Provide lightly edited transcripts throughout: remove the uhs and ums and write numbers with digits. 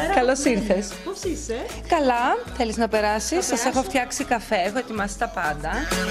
Καλημέρα. Καλώς ήρθες. Πώς είσαι? Καλά, θέλεις να περάσεις? Σας έχω φτιάξει καφέ, έχω ετοιμάσει τα πάντα.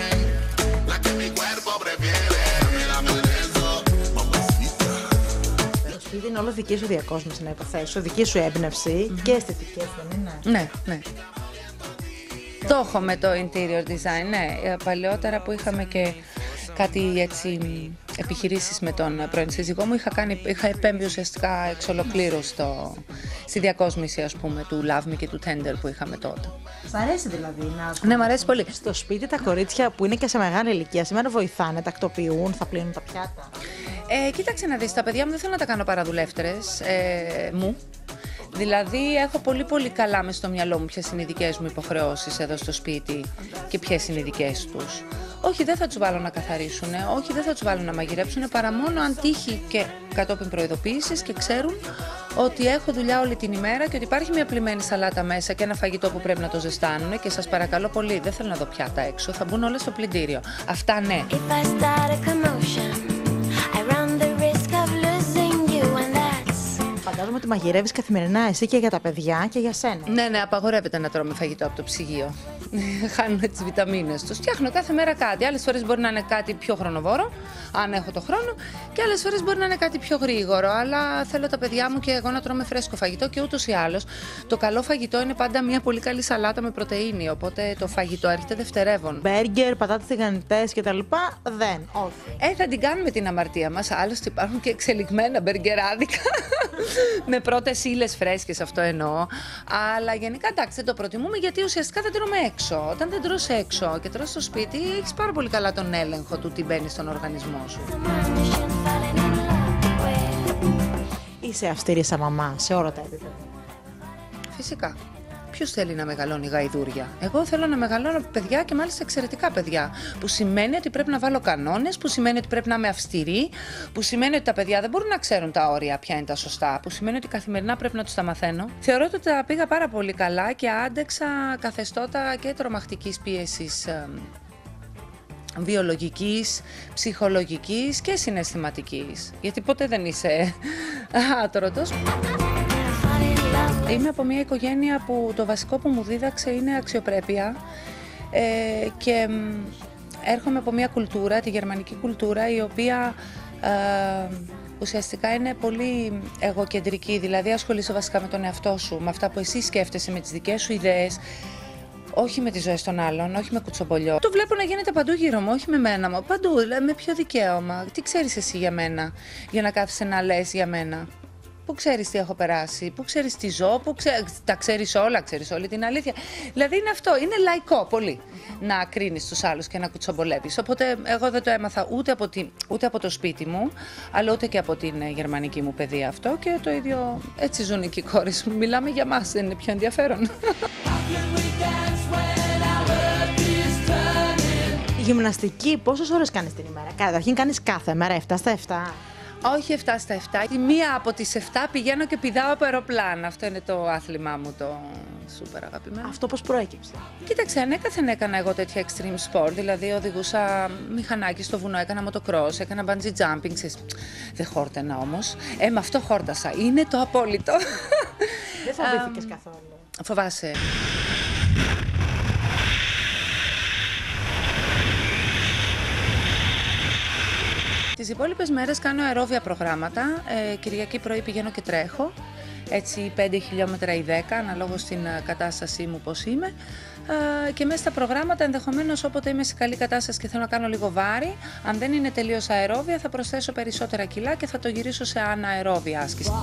Το σπίτι είναι όλο δική σου διακόσμηση, να υποθέσω, δική σου έμπνευση και αισθητικές, δεν είναι? Ναι, ναι. Το έχω με το interior design, ναι. Παλαιότερα που είχαμε και κάτι έτσι επιχειρήσεις με τον πρώην σύζυγό μου, είχα επέμβει ουσιαστικά εξ ολοκλήρου στη διακόσμηση, ας πούμε, του Love Me και του Tender που είχαμε τότε. Σ' αρέσει δηλαδή να... Ναι, μου αρέσει πολύ. Στο σπίτι τα κορίτσια που είναι και σε μεγάλη ηλικία σήμερα βοηθάνε, τακτοποιούν, θα πλύνουν τα πιάτα? Κοίταξε να δεις, τα παιδιά μου δεν θέλω να τα κάνω παραδουλεύτερες μου. Δηλαδή έχω πολύ καλά μες στο μυαλό μου ποιες είναι οι δικές μου υποχρεώσεις εδώ στο σπίτι και ποιες είναι οι δικές τους. Όχι, δεν θα τους βάλω να καθαρίσουν, όχι, δεν θα τους βάλω να μαγειρέψουν, παρά μόνο αν τύχει και κατόπιν προειδοποίησης και ξέρουν ότι έχω δουλειά όλη την ημέρα και ότι υπάρχει μια πλημμένη σαλάτα μέσα και ένα φαγητό που πρέπει να το ζεστάνουν και σας παρακαλώ πολύ, δεν θέλω να δω πιάτα έξω, θα μπουν όλα στο πλυντήριο. Αυτά ναι. Φαντάζομαι ότι μαγειρεύεις καθημερινά εσύ και για τα παιδιά και για σένα. Ναι, απαγορεύεται να τρώμε φαγητό από το ψυγείο. Χάνουν τις βιταμίνες τους. Φτιάχνω κάθε μέρα κάτι. Άλλες φορές μπορεί να είναι κάτι πιο χρονοβόρο, αν έχω το χρόνο, και άλλες φορές μπορεί να είναι κάτι πιο γρήγορο. Αλλά θέλω τα παιδιά μου και εγώ να τρώμε φρέσκο φαγητό και ούτως ή άλλως. Το καλό φαγητό είναι πάντα μια πολύ καλή σαλάτα με πρωτεΐνη. Οπότε το φαγητό έρχεται δευτερεύον. Μπέργκερ, πατάτες τηγανιτές κτλ. Δεν, όχι. Θα την κάνουμε την αμαρτία μας. Άλλωστε υπάρχουν και εξελιγμένα μπεργκεράδικα. Με πρώτες ύλες φρέσκες, αυτό εννοώ. Αλλά γενικά εντάξει, δεν το προτιμούμε γιατί ουσιαστικά δεν τρώμε έξω. Όταν δεν τρως έξω και τρως στο σπίτι, έχεις πάρα πολύ καλά τον έλεγχο του τι μπαίνει στον οργανισμό σου. Είσαι αυστηρή σαν μαμά σε όλα τα επίπεδα? Φυσικά. Ποιος θέλει να μεγαλώνει γαϊδούρια? Εγώ θέλω να μεγαλώνω παιδιά και μάλιστα εξαιρετικά παιδιά. Που σημαίνει ότι πρέπει να βάλω κανόνες, που σημαίνει ότι πρέπει να είμαι αυστηρή, που σημαίνει ότι τα παιδιά δεν μπορούν να ξέρουν τα όρια, ποια είναι τα σωστά, που σημαίνει ότι καθημερινά πρέπει να τους τα μαθαίνω. Θεωρώ ότι τα πήγα πάρα πολύ καλά και άντεξα καθεστώτα και τρομακτικής πίεσης βιολογικής, ψυχολογικής και συναισθηματικής. Γιατί ποτέ δεν είσαι άτρωτος. Είμαι από μια οικογένεια που το βασικό που μου δίδαξε είναι αξιοπρέπεια και έρχομαι από μια κουλτούρα, τη γερμανική κουλτούρα, η οποία ουσιαστικά είναι πολύ εγωκεντρική, δηλαδή ασχολείσαι βασικά με τον εαυτό σου, με αυτά που εσύ σκέφτεσαι, με τις δικές σου ιδέες, όχι με τις ζωές των άλλων, όχι με κουτσομπολιό. Το βλέπω να γίνεται παντού γύρω μου, όχι με μένα μου, παντού, με ποιο δικαίωμα, τι ξέρεις εσύ για μένα, για να κάθεσαι να λες για μένα. Πού ξέρεις τι έχω περάσει, πού ξέρεις τι ζω, τα ξέρεις όλα, ξέρεις όλη την αλήθεια. Δηλαδή είναι αυτό, είναι λαϊκό πολύ να κρίνεις τους άλλους και να κουτσομπολεύεις. Οπότε εγώ δεν το έμαθα ούτε από το σπίτι μου, αλλά ούτε και από την γερμανική μου παιδεία αυτό και το ίδιο έτσι ζουν και οι κόρες μου. Μιλάμε για μας, δεν είναι πιο ενδιαφέρον. Η γυμναστική πόσες ώρες κάνεις την ημέρα? Καταρχήν κάνεις κάθε μέρα 7 στα 7? Όχι 7 στα 7. Τη μία από τις 7 πηγαίνω και πηδάω από αεροπλάνα. Αυτό είναι το άθλημά μου, το σούπερ αγαπημένο. Αυτό πώς προέκυψε? Κοίταξε, ανέκαθεν έκανα εγώ τέτοια extreme sport. Δηλαδή οδηγούσα μηχανάκι στο βουνό, έκανα motocross, έκανα bungee jumping. Δεν χόρτανα όμως. Με αυτό χόρτασα. Είναι το απόλυτο. Δεν φοβήθηκες καθόλου? Φοβάσαι. Τις υπόλοιπες μέρες κάνω αερόβια προγράμματα. Κυριακή πρωί πηγαίνω και τρέχω. Έτσι 5 χιλιόμετρα ή 10, αναλόγως στην κατάστασή μου πώς είμαι. Και μέσα στα προγράμματα ενδεχομένως όποτε είμαι σε καλή κατάσταση και θέλω να κάνω λίγο βάρη, αν δεν είναι τελείως αερόβια θα προσθέσω περισσότερα κιλά και θα το γυρίσω σε αναερόβια άσκηση.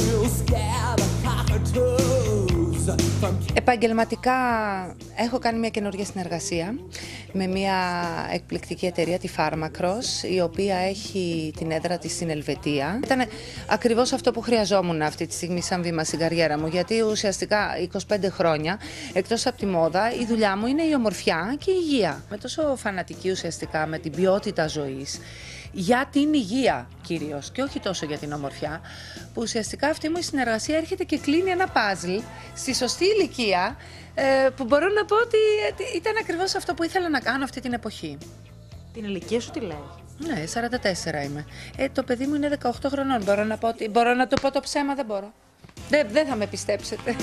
Επαγγελματικά έχω κάνει μια καινούργια συνεργασία με μια εκπληκτική εταιρεία, τη Pharmacross, η οποία έχει την έδρα της στην Ελβετία. Ήταν ακριβώς αυτό που χρειαζόμουν αυτή τη στιγμή σαν βήμα στην καριέρα μου, γιατί ουσιαστικά 25 χρόνια, εκτός από τη μόδα, η δουλειά μου είναι η ομορφιά και η υγεία. Με τόσο φανατική ουσιαστικά με την ποιότητα ζωής, για την υγεία κυρίως και όχι τόσο για την ομορφιά, που ουσιαστικά αυτή μου η συνεργασία έρχεται και κλείνει ένα παζλ στη σωστή ηλικία, που μπορώ να πω ότι ήταν ακριβώς αυτό που ήθελα να κάνω αυτή την εποχή. Την ηλικία σου τι λέει? Ναι, 44 είμαι. Το παιδί μου είναι 18 χρονών. Μπορώ να το πω το ψέμα, δεν μπορώ. Δεν θα με πιστέψετε.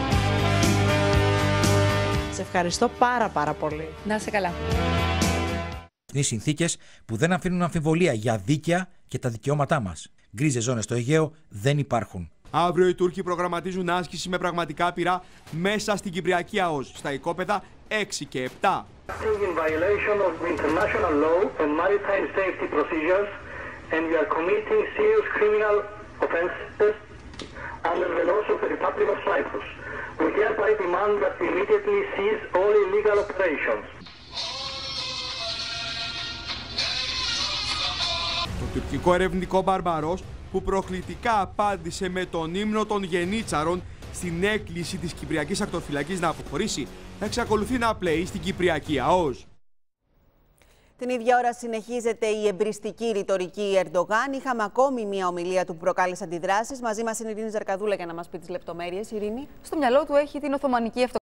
Σε ευχαριστώ πάρα πολύ. Να είσαι καλά. Είναι συνθήκες που δεν αφήνουν αμφιβολία για δίκαια και τα δικαιώματά μας. Γκρίζες ζώνες στο Αιγαίο δεν υπάρχουν. Αύριο οι Τούρκοι προγραμματίζουν άσκηση με πραγματικά πυρά μέσα στην Κυπριακή ΑΟΣ, στα οικόπεδα 6 και 7. In violation of international law and maritime safety procedures, and we are committing serious criminal offences under the laws of the Republic of Cyprus. We hereby demand that we immediately cease all illegal operations. Το τουρκικό ερευνητικό Μπαρμπαρός, που προκλητικά απάντησε με τον ύμνο των Γενίτσαρων στην έκκληση της Κυπριακής Ακτοφυλακής να αποχωρήσει, θα εξακολουθεί να πλέει στην Κυπριακή ΑΟΣ. Την ίδια ώρα συνεχίζεται η εμπριστική ρητορική Ερντογάν. Είχαμε ακόμη μια ομιλία του που προκάλεσε αντιδράσεις. Μαζί μας είναι η Ειρήνη Ζαρκαδούλα για να μας πει τις λεπτομέρειες. Ειρήνη. Στο μυαλό του έχει την Οθωμανική Αυτοκρατορία.